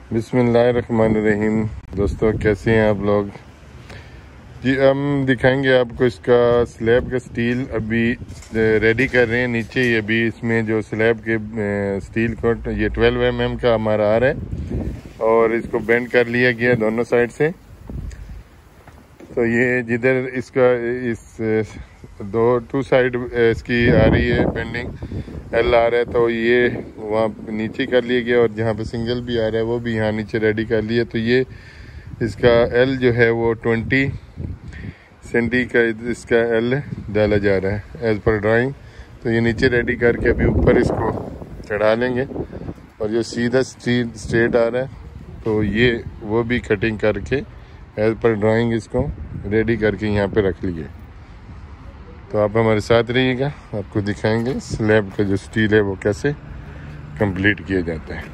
बिस्मिल्लाहिर्रहमानिर्रहीम। दोस्तों कैसे हैं आप लोग जी। हम दिखाएंगे आपको इसका स्लैब का स्टील अभी रेडी कर रहे हैं। नीचे ये अभी इसमें जो स्लैब के स्टील को ये 12 mm का हमारा आ रहा है और इसको बेंड कर लिया गया दोनों साइड से। तो ये जिधर इसका इस टू साइड इसकी आ रही है बेंडिंग एल आ रहा है, तो ये वहाँ नीचे कर लिया गया और जहाँ पे सिंगल भी आ रहा है वो भी यहाँ नीचे रेडी कर लिया। तो ये इसका एल जो है वो 20 सेंटी का इसका एल डाला जा रहा है एज पर ड्राइंग। तो ये नीचे रेडी करके अभी ऊपर इसको चढ़ा लेंगे और जो सीधा स्ट्रेट आ रहा है तो ये वो भी कटिंग करके एज पर ड्राइंग इसको रेडी करके यहाँ पे रख लिए। तो आप हमारे साथ रहिएगा, आपको दिखाएंगे स्लैब का जो स्टील है वो कैसे कंप्लीट किया जाता है।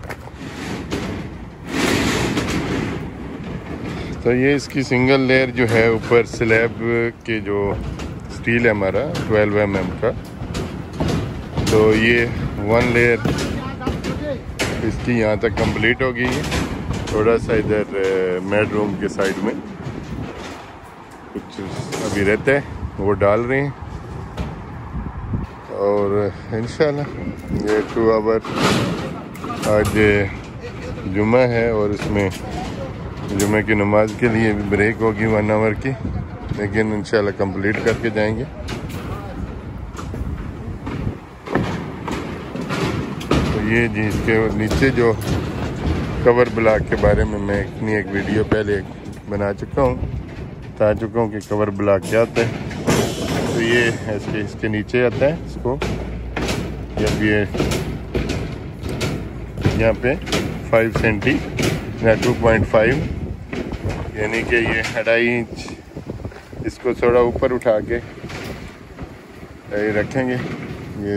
तो ये इसकी सिंगल लेयर जो है ऊपर स्लैब के जो स्टील है हमारा 12 mm का, तो ये 1 लेयर इसकी यहाँ तक कंप्लीट हो गई है। थोड़ा सा इधर मेड रूम के साइड में कुछ अभी रहता है वो डाल रहे हैं और इंशाल्लाह ये 2 आवर आज जुम्मा है और इसमें जुम्मे की नमाज के लिए भी ब्रेक होगी 1 आवर की, लेकिन इंशाल्लाह कंप्लीट करके जाएंगे। तो ये जी इसके नीचे जो कवर ब्लॉक के बारे में मैं एक वीडियो पहले बना चुका हूँ, बता चुका हूँ कि कवर ब्लॉक क्या होता है। तो ये इसके नीचे आता है इसको जब ये यहाँ पे 5 सेंटी या 2.5 यानी कि ये 2.5 इंच इसको थोड़ा ऊपर उठा के रखेंगे। ये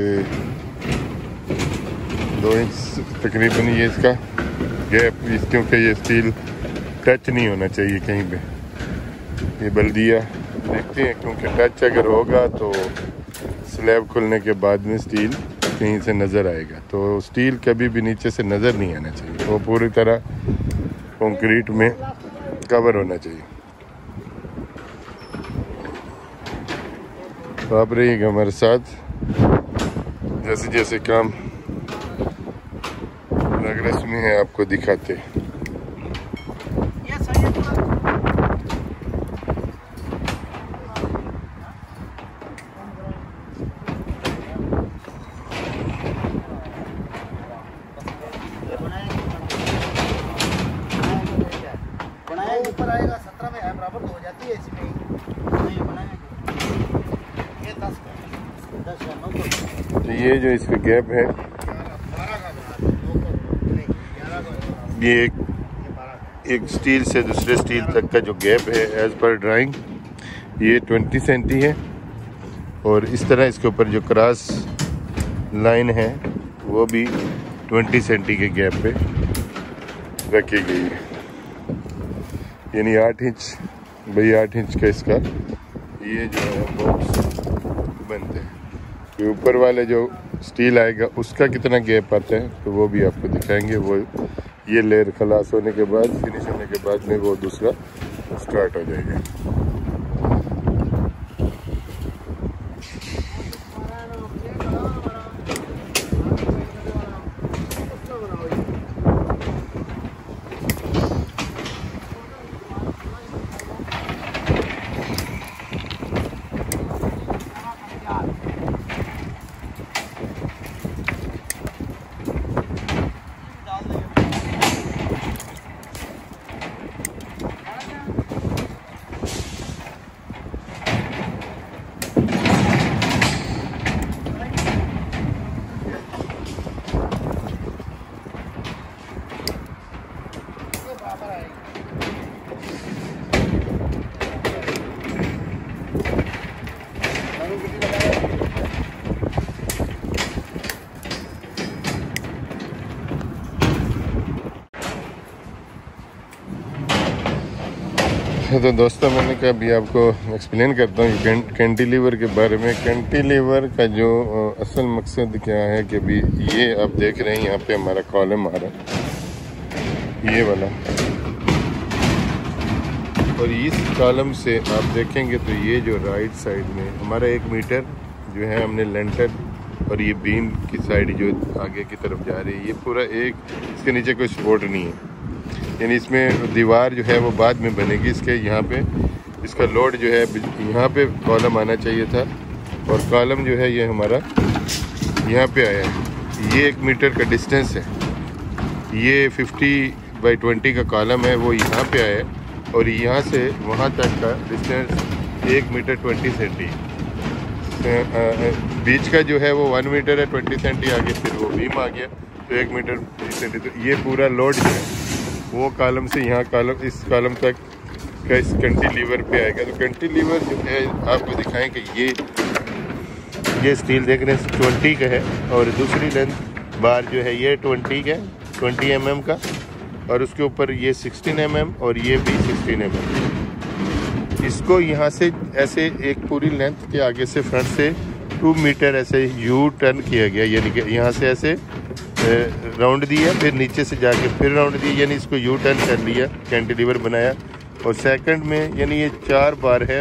2 इंच तकरीबन ये इसका गैप, क्योंकि ये स्टील टच नहीं होना चाहिए कहीं पे। ये बल्दिया देखते हैं, क्योंकि टच अगर होगा तो स्लैब खुलने के बाद में स्टील कहीं से नज़र आएगा। तो स्टील कभी भी नीचे से नज़र नहीं आना चाहिए, वो पूरी तरह कंक्रीट में कवर होना चाहिए। तो आप रहिएगा हमारे साथ, जैसे जैसे काम प्रोग्रेस में है आपको दिखाते हैं। ऊपर आएगा 17 में है बराबर तो हो जाती है इसमें नहीं बनाएंगे ये 10 तो ये जो इसका गैप है ये एक स्टील से दूसरे स्टील तक का जो गैप है एज पर ड्राइंग ये 20 सेंटी है और इस तरह इसके ऊपर जो क्रॉस लाइन है वो भी 20 सेंटी के गैप पे रखी गई है, यानी 8 इंच बाई 8 इंच का इसका ये जो है बॉक्स बनते हैं। ये ऊपर वाले जो स्टील आएगा उसका कितना गैप आता है तो वो भी आपको दिखाएंगे। वो ये लेयर खलास होने के बाद, फिनिश होने के बाद में वो दूसरा स्टार्ट हो जाएगा। तो दोस्तों मैंने कहा अभी आपको एक्सप्लेन करता हूँ कैंटिलीवर के बारे में। कैंटिलीवर का जो असल मकसद क्या है कि अभी ये आप देख रहे हैं यहाँ पे हमारा कॉलम आ रहा है। ये वाला। और इस कॉलम से आप देखेंगे तो ये जो राइट साइड में हमारा 1 मीटर जो है हमने लेंटर और ये बीम की साइड जो आगे की तरफ जा रही है, ये पूरा एक, इसके नीचे कोई सपोर्ट नहीं है, यानी इसमें दीवार जो है वो बाद में बनेगी। इसके यहाँ पे इसका लोड जो है यहाँ पे कॉलम आना चाहिए था, और कॉलम जो है ये हमारा यहाँ पे आया है। ये 1 मीटर का डिस्टेंस है, ये 50/20 का कॉलम है, वो यहाँ पे आया है, और यहाँ से वहाँ तक का डिस्टेंस 1 मीटर 20 सेंटी। बीच का जो है वो 1 मीटर है 20 सेंटी, आगे फिर वो बीम आ गया तो 1 मीटर 20 सेंटी। तो ये पूरा लोड जो है वो कॉलम से यहाँ कॉलम, इस कॉलम तक का इस कैंटिलीवर पे आएगा। तो कैंटिलीवर जो है आपको दिखाएं कि ये स्टील देख रहे हैं 20 का है, और दूसरी लेंथ बार जो है ये 20 का, 20 mm का, और उसके ऊपर ये 16 mm और ये भी 16 mm। इसको यहाँ से ऐसे एक पूरी लेंथ के आगे से फ्रंट से 2 मीटर ऐसे यू टर्न किया गया, यानी कि यहाँ से ऐसे राउंड दिया, फिर नीचे से जाके फिर राउंड दिया, यानी इसको यू टर्न कर लिया, कैंटिलीवर बनाया। और सेकंड में यानी ये 4 बार है,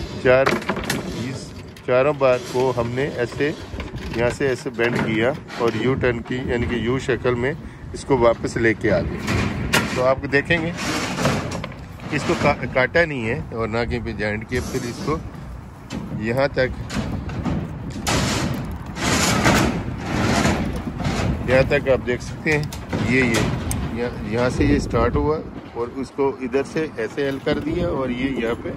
चारों बार को हमने ऐसे यहाँ से ऐसे बेंड किया और यू टर्न की, यानी कि यू शक्ल में इसको वापस लेके आ गए। तो आप देखेंगे इसको काटा नहीं है और ना कहीं पे जॉइंट किया, फिर इसको यहाँ तक आप देख सकते हैं। ये यहाँ से ये स्टार्ट हुआ और उसको इधर से ऐसे हल कर दिया, और ये यहाँ पे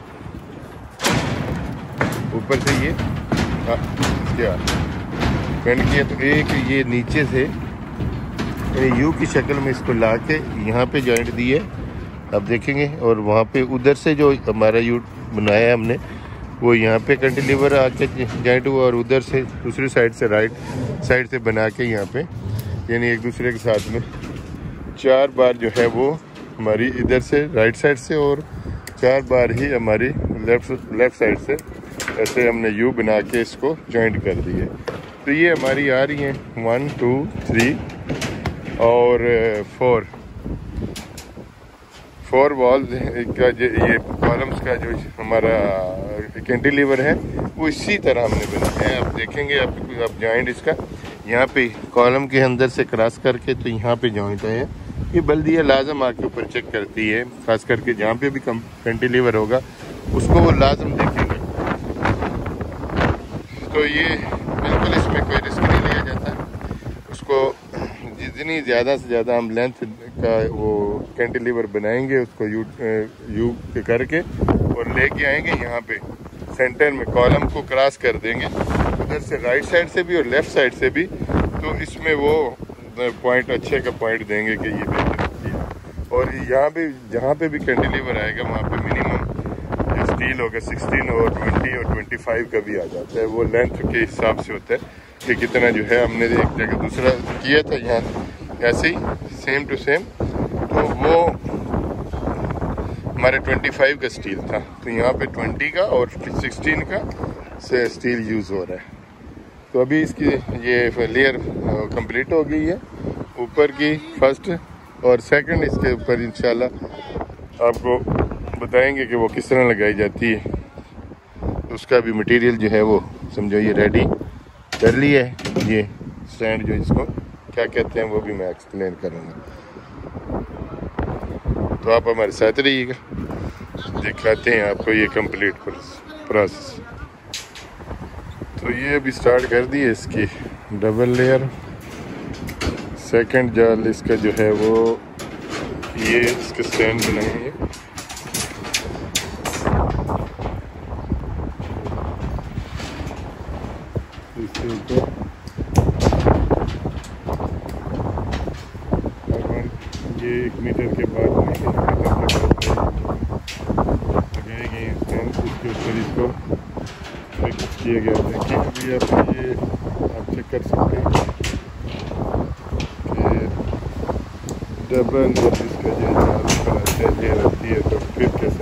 ऊपर से ये क्या बेंड किया। तो एक ये नीचे से यू की शक्ल में इसको ला के यहाँ पे जॉइंट दिए, आप देखेंगे। और वहाँ पे उधर से जो हमारा यू बनाया हमने वो यहाँ पे कैंटिलीवर आके जॉइंट हुआ, और उधर से दूसरी साइड से राइट साइड से बना के यहाँ पे, यानी एक दूसरे के साथ में 4 बार जो है वो हमारी इधर से राइट साइड से, और 4 बार ही हमारी लेफ्ट साइड से ऐसे हमने यू बना के इसको जॉइंट कर दिए। तो ये हमारी आ रही हैं 1 2 3 और 4 वॉल का ये कॉलम्स का जो हमारा कैंटिलीवर है वो इसी तरह हमने बनाया है। आप देखेंगे आप जॉइंट इसका यहाँ पे कॉलम के अंदर से क्रॉस करके, तो यहाँ पे जॉइंट है। ये बल्दिया लाजम आके ऊपर चेक करती है, खास करके जहाँ पे भी कैंटिलीवर होगा उसको वो लाजम देखेंगे। तो ये बिल्कुल इसमें कोई रिस्क नहीं लिया जाता, उसको जितनी ज़्यादा से ज़्यादा हम लेंथ का वो कैंटिलीवर बनाएंगे उसको यू करके और लेके आएंगे यहाँ पे सेंटर में, कॉलम को क्रॉस कर देंगे उधर से राइट साइड से भी और लेफ्ट साइड से भी। तो इसमें वो पॉइंट अच्छे का पॉइंट देंगे कि ये बेहतर। और यहाँ भी जहाँ पे भी कैंटिलीवर आएगा वहाँ पे मिनिमम स्टील होगा 16 और 20 और 25 का भी आ जाता है। वो लेंथ के हिसाब से होता है कि कितना जो है। हमने एक जगह दूसरा किया था यहाँ ऐसे ही सेम टू सेम, तो वो हमारे 25 का स्टील था, तो यहाँ पे 20 का और 16 का से स्टील यूज़ हो रहा है। तो अभी इसकी ये लेयर कंप्लीट हो गई है ऊपर की फर्स्ट, और सेकंड इसके ऊपर इंशाल्लाह आपको बताएंगे कि वो किस तरह लगाई जाती है। उसका भी मटेरियल जो है वो समझो ये रेडी कर लिया है। ये स्टैंड जो इसको क्या कहते हैं वो भी मैं एक्सप्लेन करूँगा, तो आप हमारे साथ रहिएगा, दिखाते हैं आपको ये कंप्लीट प्रोसेस। तो ये अभी स्टार्ट कर दी है इसकी डबल लेयर। सेकंड जाल इसका जो है वो ये इसके स्टैंड बनाएंगे। इसके ऊपर ये 1 मीटर के बाद लगाए गए स्टैंड, इसके ऊपर इसको फिक्स किया गया। देखिए अभी आप ये आप चेक कर सकते हैं कि डबल जब इसका जो जाल रहती है तो फिर कैसे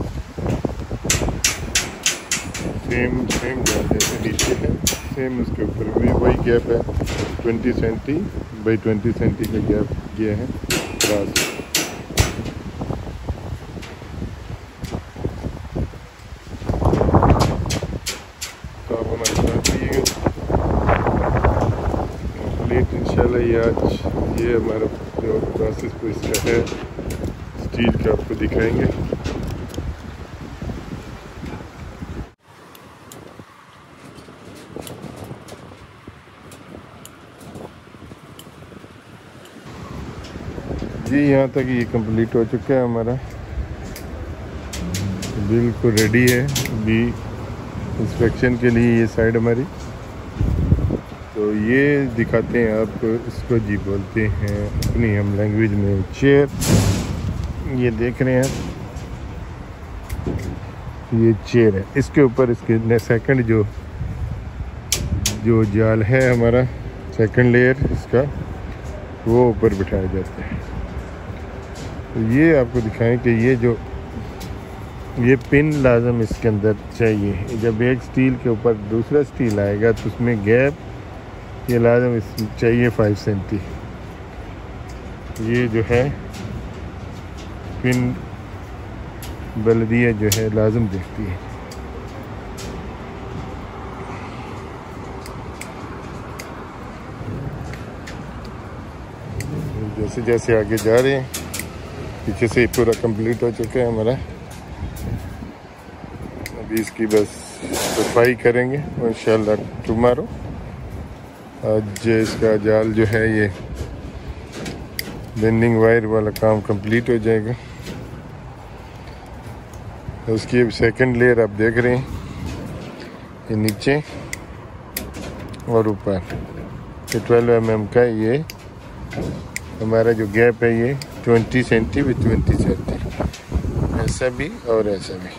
सेम जाल जैसे नीचे है सेम उसके ऊपर भी वही गैप है 20 सेंटी बाई 20 सेंटी का गैप किया है क्रॉस। भाई आज ये हमारा जो प्रोसेस को इसका है स्टील का आपको दिखाएंगे। जी यहाँ तक ये कंप्लीट हो चुका है हमारा, बिल्कुल रेडी है अभी इंस्पेक्शन के लिए। ये साइड हमारी, तो ये दिखाते हैं आपको, इसको जी बोलते हैं अपनी हम लैंग्वेज में चेयर। ये देख रहे हैं ये चेयर है, इसके ऊपर इसके सेकंड जो जाल है हमारा सेकंड लेयर इसका, वो ऊपर बिठाया जाता है। तो ये आपको दिखाएं कि ये पिन लाजम इसके अंदर चाहिए। जब एक स्टील के ऊपर दूसरा स्टील आएगा तो उसमें गैप ये लाजम इसमें चाहिए 5 सेंटी। ये जो है पिन बल्दिया जो है लाजम देखती है। जैसे जैसे आगे जा रहे हैं, पीछे से पूरा कंप्लीट हो चुका है हमारा। अभी इसकी बस सफाई करेंगे और इंशाल्लाह टुमारो आज इसका जाल जो है ये बेंडिंग वायर वाला काम कंप्लीट हो जाएगा। उसकी सेकंड लेयर आप देख रहे हैं, ये नीचे और ऊपर ये 12 mm का ये हमारा जो गैप है ये 20 सेंटी विद 20 सेंटी, ऐसा भी और ऐसा भी।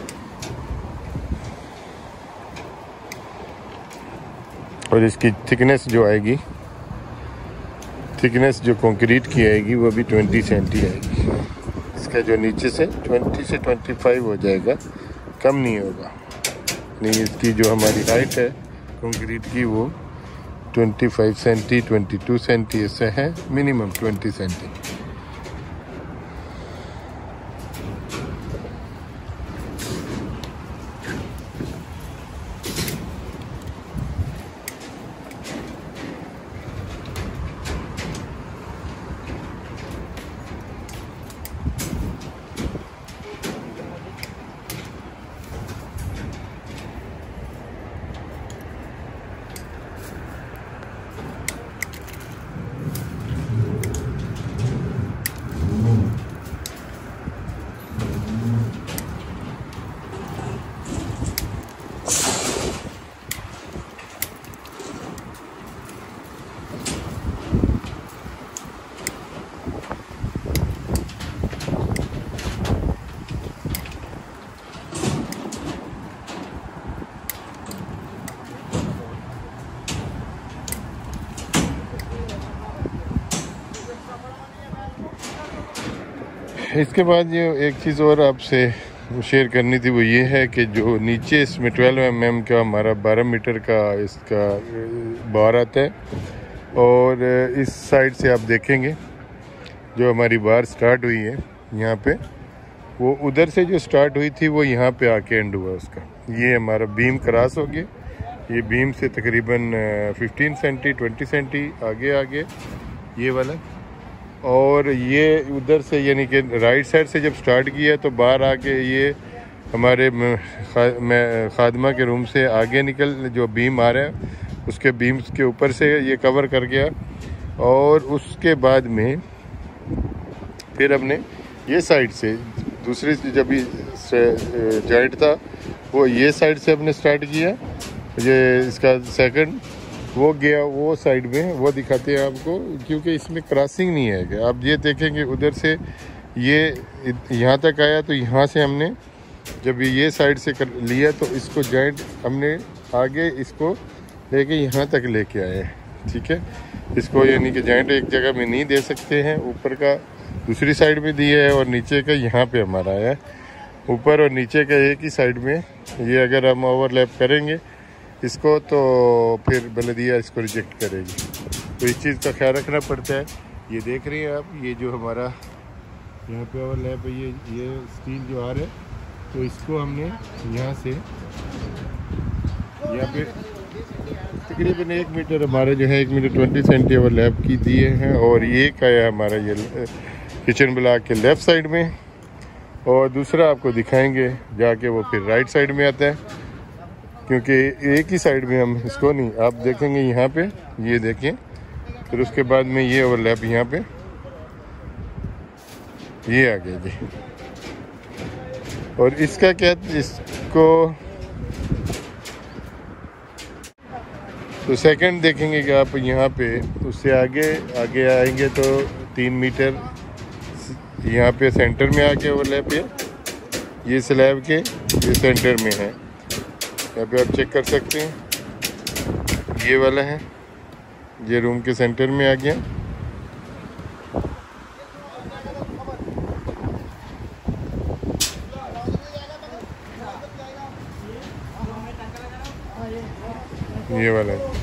और इसकी थिकनेस जो आएगी, थिकनेस जो कंक्रीट की आएगी वो भी 20 सेंटी आएगी। इसका जो नीचे से 20 से 25 हो जाएगा, कम नहीं होगा। नहीं, इसकी जो हमारी हाइट है कंक्रीट की वो 25 सेंटी 22 सेंटी ऐसे है, मिनिमम 20 सेंटी। इसके बाद ये एक चीज़ और आपसे शेयर करनी थी, वो ये है कि जो नीचे इसमें 12 mm का हमारा 12 मीटर का इसका बार आता है, और इस साइड से आप देखेंगे जो हमारी बार स्टार्ट हुई है यहाँ पे, वो उधर से जो स्टार्ट हुई थी वो यहाँ पे आके एंड हुआ उसका। ये हमारा बीम क्रॉस हो गया, ये बीम से तकरीबन 15 सेंटी 20 सेंटी आगे ये वाला। और ये उधर से यानी कि राइट साइड से जब स्टार्ट किया तो बाहर आके ये हमारे खादमा के रूम से आगे निकल, जो बीम आ रहा है उसके बीम्स के ऊपर से ये कवर कर गया। और उसके बाद में फिर हमने ये साइड से दूसरी जब जॉइंट था वो ये साइड से हमने स्टार्ट किया, ये इसका सेकंड वो गया वो साइड में, वो दिखाते हैं आपको, क्योंकि इसमें क्रॉसिंग नहीं है। आप ये देखेंगे उधर से ये यहाँ तक आया, तो यहाँ से हमने जब ये साइड से कर लिया तो इसको जॉइंट हमने आगे इसको लेके यहाँ तक लेके आए हैं। ठीक है, इसको यानी कि जॉइंट एक जगह में नहीं दे सकते हैं, ऊपर का दूसरी साइड में दिया है और नीचे का यहाँ पे हमारा है। ऊपर और नीचे का एक ही साइड में ये अगर हम ओवरलैप करेंगे इसको तो फिर बल्दिया इसको रिजेक्ट करेगी, तो इस चीज़ का ख्याल रखना पड़ता है। ये देख रही हैं आप, ये जो हमारा यहाँ पे ओवरलैप है, ये स्टील जो आ रहा है, तो इसको हमने यहाँ से यहाँ पे तकरीबन 1 मीटर हमारा जो है 1 मीटर 20 सेंटी ओवरलैप की दिए हैं। और ये का है हमारा ये किचन ब्लॉक के लेफ़्ट साइड में, और दूसरा आपको दिखाएंगे जाके वो फिर राइट साइड में आता है, क्योंकि एक ही साइड में हम इसको नहीं, आप देखेंगे यहाँ पे, ये देखें, फिर उसके बाद में ये ओवरलैप यहाँ पे ये आ गया जी। और इसका क्या, इसको तो सेकंड देखेंगे कि आप यहाँ पे उससे आगे आगे आएंगे तो 3 मीटर यहाँ पे सेंटर में आके ओवरलैप है, ये स्लैब के ये सेंटर में है, यहाँ पे आप चेक कर सकते हैं, ये वाला है, ये रूम के सेंटर में आ गया। ये वाला है।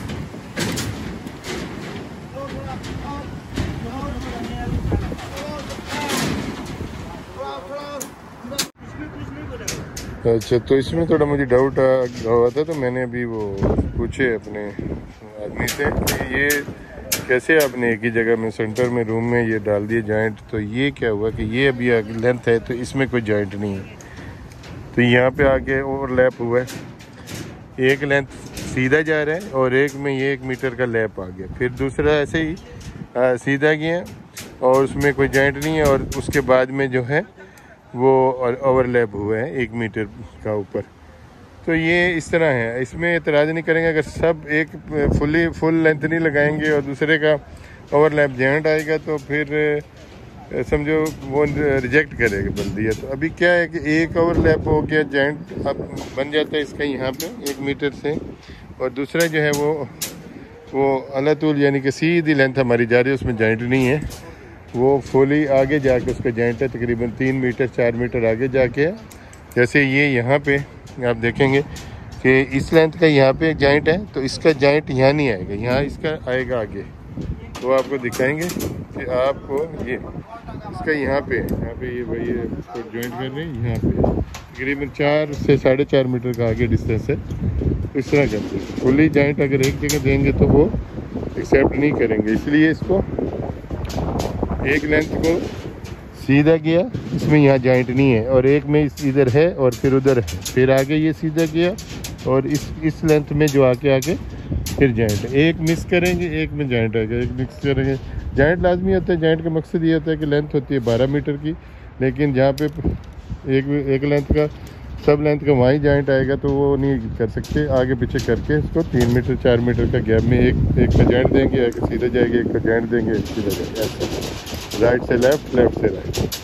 अच्छा, तो इसमें थोड़ा मुझे डाउट हुआ था, तो मैंने अभी वो पूछे अपने आदमी से कि ये कैसे आपने एक ही जगह में सेंटर में रूम में ये डाल दिए जॉइंट। तो ये क्या हुआ कि ये अभी लेंथ है तो इसमें कोई जॉइंट नहीं है, तो यहाँ पे आके ओवरलैप हुआ है, एक लेंथ सीधा जा रहा है और एक में ये 1 मीटर का लैप आ गया, फिर दूसरा ऐसे ही सीधा गया और उसमें कोई जॉइंट नहीं है, और उसके बाद में जो है वो ओवरलैप हुआ है 1 मीटर का ऊपर। तो ये इस तरह है, इसमें एतराज़ नहीं करेंगे अगर सब एक फुल लेंथ नहीं लगाएंगे और दूसरे का ओवरलैप जॉइंट आएगा तो फिर समझो वो रिजेक्ट करेगा बल्दिया। तो अभी क्या है कि एक ओवरलैप हो गया, जॉइंट अब बन जाता है इसका यहाँ पे 1 मीटर से, और दूसरा जो है वो अला तूल यानी कि सीधी लेंथ हमारी जा रही है, उसमें जॉइंट नहीं है, वो फुली आगे जाके उसका जॉइंट है तकरीबन 3 मीटर 4 मीटर आगे जाके। जैसे ये यहाँ पे आप देखेंगे कि इस लेंथ का यहाँ पे जॉइंट है, तो इसका जॉइंट यहाँ नहीं आएगा, यहाँ इसका आएगा आगे। तो आपको दिखाएंगे कि आपको ये इसका यहाँ पे ये वही इसको जॉइंट कर रहे हैं, यहाँ पे तकरीबन 4 से 4.5 मीटर का आगे डिस्टेंस है। इस तरह करते हैं, फुली जॉइंट अगर एक जगह देंगे तो वो एक्सेप्ट नहीं करेंगे, इसलिए इसको एक लेंथ को सीधा किया, इसमें यहाँ जॉइंट नहीं है, और एक में इधर है और फिर उधर है, फिर आगे ये सीधा किया और इस लेंथ में जो आगे फिर जॉइंट, एक मिस करेंगे एक में जॉइंट आएगा, एक मिक्स करेंगे। जॉइंट लाजमी होता है, जॉइंट का मकसद ये होता है कि लेंथ होती है 12 मीटर की, लेकिन जहाँ पे एक लेंथ का सब लेंथ का वहीं जॉइंट आएगा तो वो नहीं कर सकते, आगे पीछे करके इसको 3 मीटर 4 मीटर का गैप में एक का जॉइंट देंगे, एक सीधा जाएगा, एक का जॉइंट देंगे, एक सीधा जाएगा, ऐसा राइट से लेफ्ट, लेफ्ट से राइट।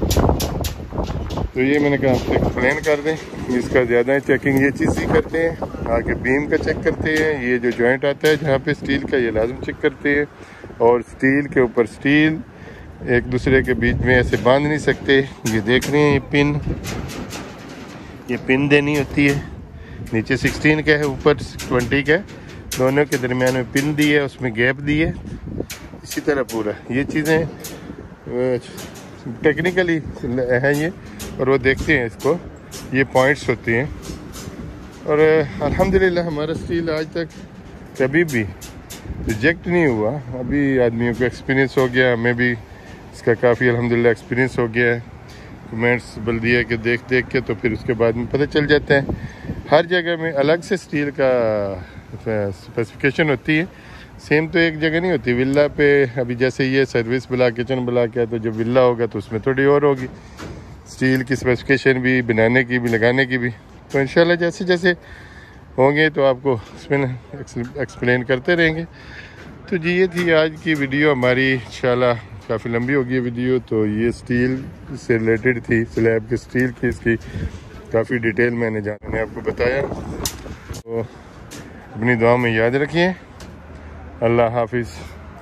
तो ये मैंने कहा आपसे एक्सप्लेन कर दें, इसका ज़्यादा चेकिंग ये चीज़ ही करते हैं, आगे बीम का चेक करते हैं, ये जो जॉइंट आता है जहाँ पे स्टील का ये लाजम चेक करते हैं, और स्टील के ऊपर स्टील एक दूसरे के बीच में ऐसे बांध नहीं सकते। ये देख रहे हैं ये पिन देनी होती है, नीचे 16 का है ऊपर 20 का है, दोनों के दरमियान में पिन दी है, उसमें गैप दी है, इसी तरह पूरा ये चीज़ें टेक्निकली है ये, और वो देखते हैं इसको, ये पॉइंट्स होते हैं। और अल्हम्दुलिल्लाह हमारा स्टील आज तक कभी भी रिजेक्ट नहीं हुआ, अभी आदमियों को एक्सपीरियंस हो गया, हमें भी इसका काफ़ी अल्हम्दुलिल्लाह एक्सपीरियंस हो गया है, कमेंट्स बल्दिया के देख के, तो फिर उसके बाद में पता चल जाता है। हर जगह में अलग से स्टील का स्पेसिफिकेशन होती है, सेम तो एक जगह नहीं होती। विला पे अभी जैसे ये सर्विस ब्लॉक किचन ब्लॉक है, तो जब विला होगा तो उसमें थोड़ी और होगी स्टील की स्पेसिफिकेशन भी, बनाने की भी, लगाने की भी। तो इंशाल्लाह जैसे जैसे होंगे तो आपको इसमें एक्सप्लेन करते रहेंगे। तो जी ये थी आज की वीडियो हमारी, इंशाल्लाह काफ़ी लंबी होगी वीडियो। तो ये स्टील से रिलेटेड थी, स्लैब के स्टील की, इसकी काफ़ी डिटेल मैंने आपको बताया। तो अपनी दुआ में याद रखिए। अल्लाह हाफिज़।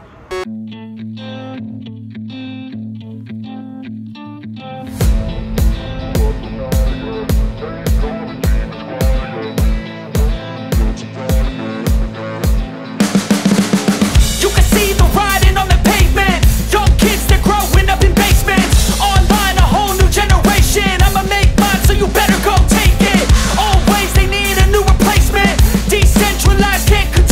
You better go take it. Always they need a new replacement. Decentralized, can't control.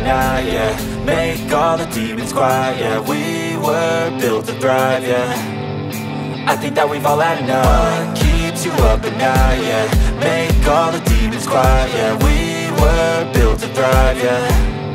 night, yeah. Make all the demons quiet, yeah. We were built to thrive, yeah. I think that we've all had enough. What keeps you up at night, yeah. Make all the demons quiet, yeah. We were built to thrive, yeah.